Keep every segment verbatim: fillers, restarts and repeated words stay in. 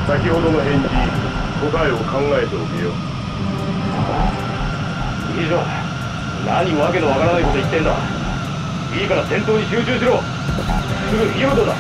先ほどの返事、答えを考えておけよ。 いいぞ。何わけのわからないこと言ってんだ。いいから戦闘に集中しろ。すぐフィヨルドだ。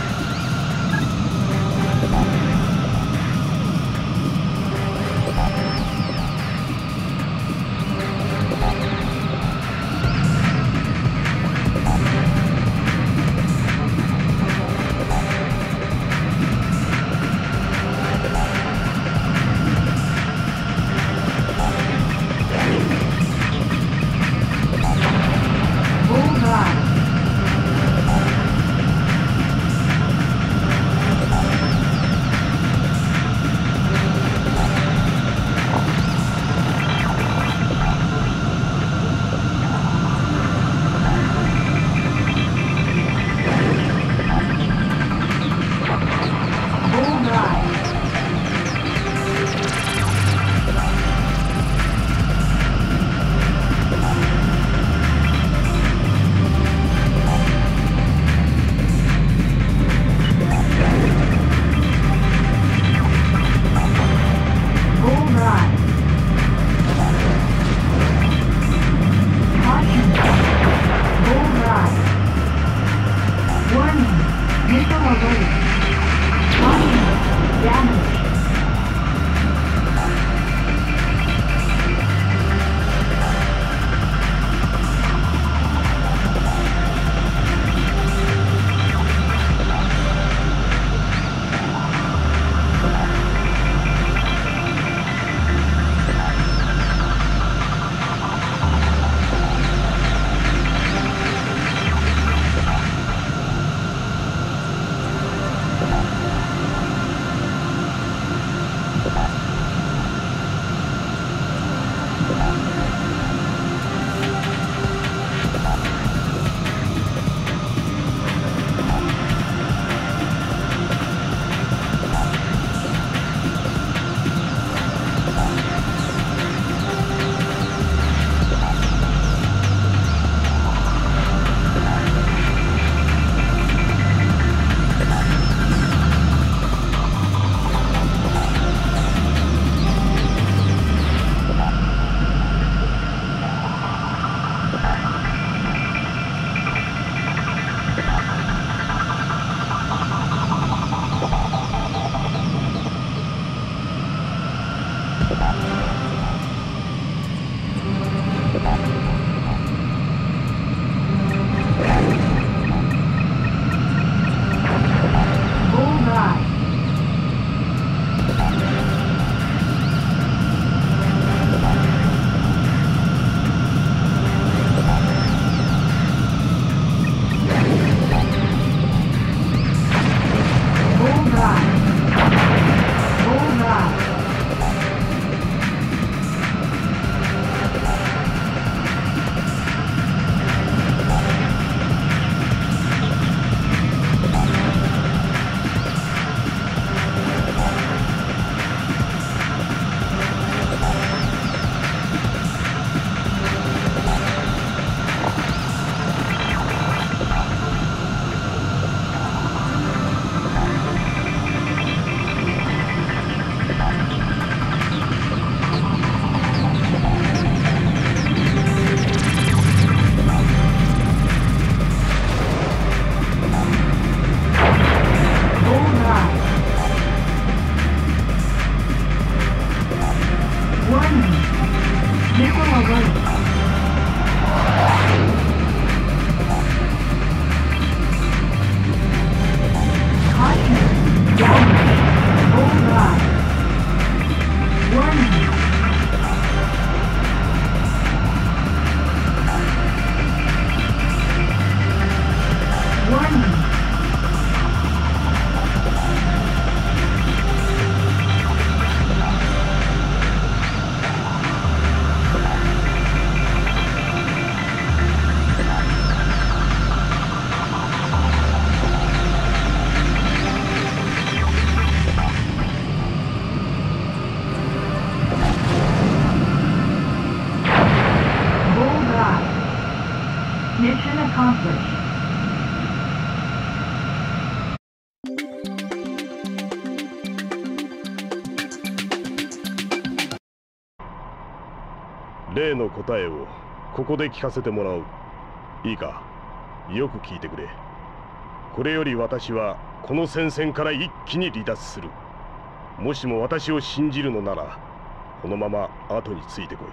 例の答えをここで聞かせてもらう。いいか、よく聞いてくれ。これより私はこの戦線から一気に離脱する。もしも私を信じるのならこのまま後についてこ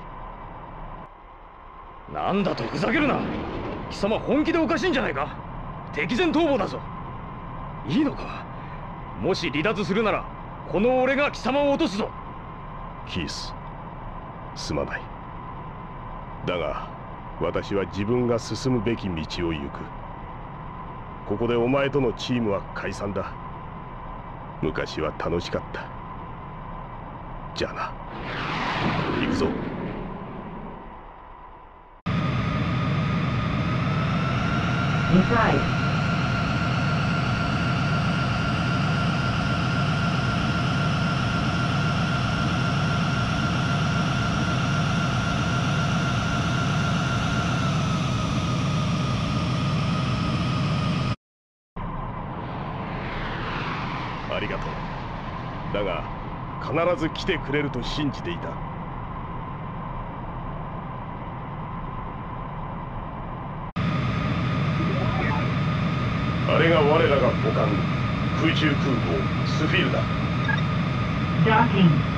い。 なんだとふざけるな。貴様本気でおかしいんじゃないか。敵前逃亡だぞ。いいのか。もし離脱するならこの俺が貴様を落とすぞ。 キース、すまない。だが私は自分が進むべき道を行く。ここでお前とのチームは解散だ。昔は楽しかった。じゃあな、行くぞ。 Inside. ありがとう。だが必ず来てくれると信じていた。あれが我らが母艦空中空母スフィルだ。 Docking.